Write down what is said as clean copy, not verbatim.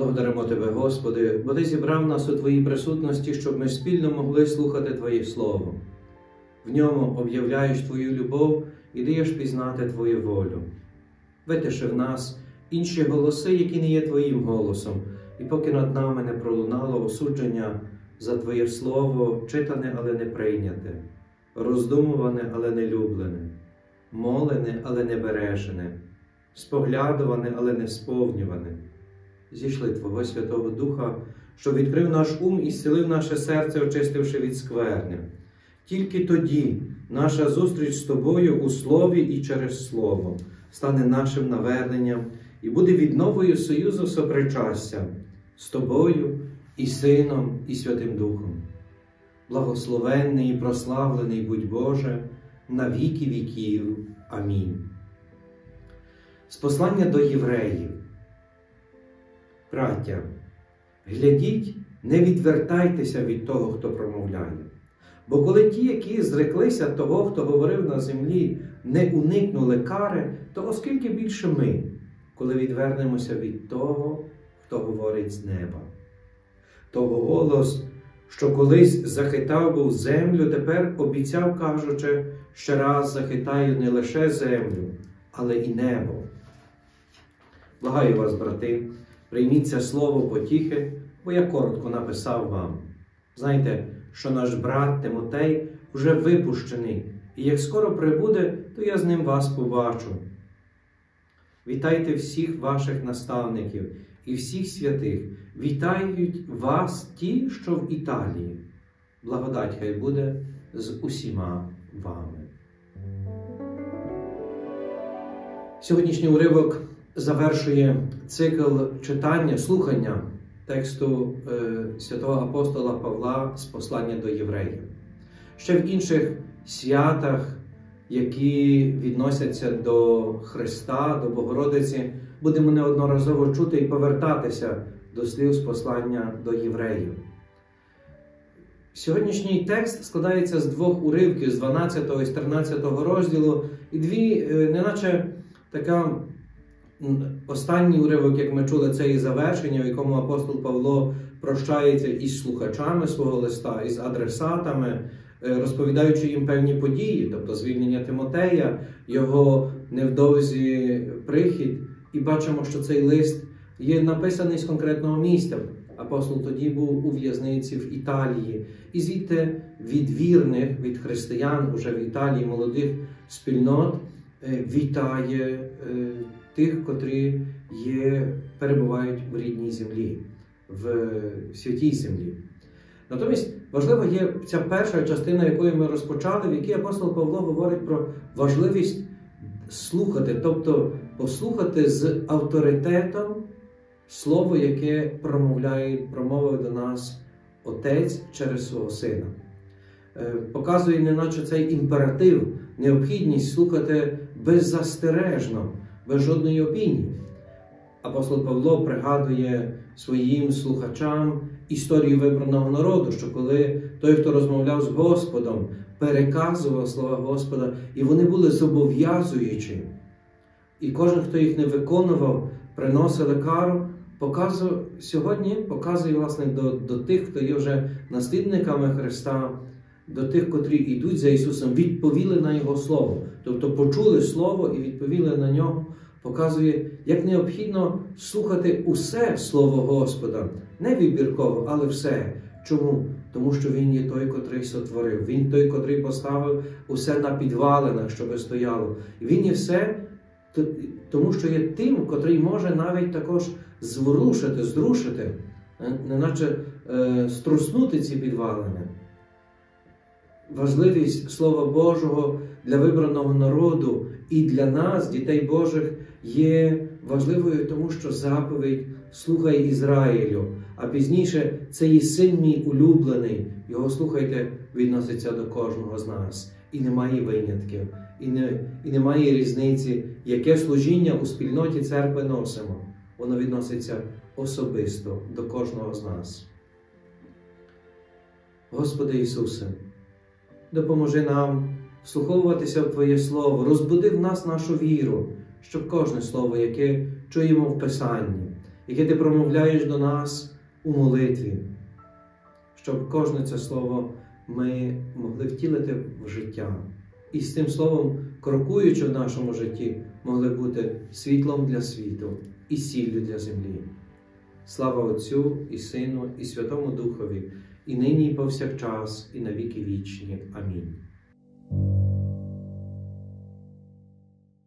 Благодаримо Тебе, Господи, бо Ти зібрав нас у Твоїй присутності, щоб ми спільно могли слухати Твоє Слово. В ньому об'являєш Твою любов і даєш пізнати Твою волю. Витиши в нас інші голоси, які не є Твоїм голосом, і поки над нами не пролунало осудження за Твоє Слово, читане, але не прийняте, роздумуване, але не люблене, молене, але не бережене, споглядуване, але не сповнюване. Зійшли Твого Святого Духа, що відкрив наш ум і зцілив наше серце, очистивши від скверни. Тільки тоді наша зустріч з Тобою у Слові і через Слово стане нашим наверненням і буде відновою союзу сопричастя з Тобою і Сином, і Святим Духом. Благословенний і прославлений будь Боже, на віки віків. Амінь. З послання до євреїв. Браття, глядіть, не відвертайтеся від того, хто промовляє. Бо коли ті, які зреклися того, хто говорив на землі, не уникнули кари, то оскільки більше ми, коли відвернемося від того, хто говорить з неба. Того голос, що колись захитав був землю, тепер обіцяв, кажучи, ще раз захитаю не лише землю, але і небо. Благаю вас, брати, прийміть це слово потіхи, бо я коротко написав вам. Знайте, що наш брат Тимотей вже випущений, і як скоро прибуде, то я з ним вас побачу. Вітайте всіх ваших наставників і всіх святих. Вітають вас ті, що в Італії. Благодать хай буде з усіма вами. Сьогоднішній уривок завершує цикл читання, слухання тексту святого апостола Павла з послання до євреїв. Ще в інших святах, які відносяться до Христа, до Богородиці, будемо неодноразово чути і повертатися до слів з послання до євреїв. Сьогоднішній текст складається з двох уривків, з 12 і з 13 розділу, і дві, неначе така останній уривок, як ми чули, це і завершення, в якому апостол Павло прощається із слухачами свого листа, із адресатами, розповідаючи їм певні події, тобто звільнення Тимотея, його невдовзі прихід. І бачимо, що цей лист є написаний з конкретного місця. Апостол тоді був у в'язниці в Італії. І звідти від вірних, від християн уже в Італії, молодих спільнот, вітає тих, котрі перебувають в рідній землі, в святій землі. Натомість важлива є ця перша частина, якою ми розпочали, в якій апостол Павло говорить про важливість слухати, тобто послухати з авторитетом слово, яке промовив до нас Отець через свого Сина. Показує неначе цей імператив, необхідність слухати беззастережно, без жодної опінії. Апостол Павло пригадує своїм слухачам історію вибраного народу, що коли той, хто розмовляв з Господом, переказував слова Господа, і вони були зобов'язуючі, і кожен, хто їх не виконував, приносили кару, сьогодні показує, власне, до тих, хто є вже наслідниками Христа, до тих, котрі йдуть за Ісусом, відповіли на Його Слово. Тобто почули Слово і відповіли на Нього, показує, як необхідно слухати усе Слово Господа. Не вибірково, але все. Чому? Тому що Він є той, котрий сотворив. Він той, котрий поставив усе на підвалинах, щоб стояло. І Він є все, тому що є тим, котрий може навіть також зрушити, неначе струснути ці підвалини. Важливість Слова Божого для вибраного народу і для нас, дітей Божих, є важливою, тому що заповідь «Слухай Ізраїлю», а пізніше «Це син мій улюблений», його слухайте, відноситься до кожного з нас. І немає винятків, і немає різниці, яке служіння у спільноті церкви носимо. Воно відноситься особисто до кожного з нас. Господи Ісусе, допоможи нам вслуховуватися в Твоє Слово, розбуди в нас нашу віру, щоб кожне слово, яке чуємо в Писанні, яке Ти промовляєш до нас у молитві, щоб кожне це слово ми могли втілити в життя. І з тим словом, крокуючи в нашому житті, могли бути світлом для світу і сіллю для землі. Слава Отцю і Сину, і Святому Духові, і нині, і повсякчас, і на віки вічні. Амінь.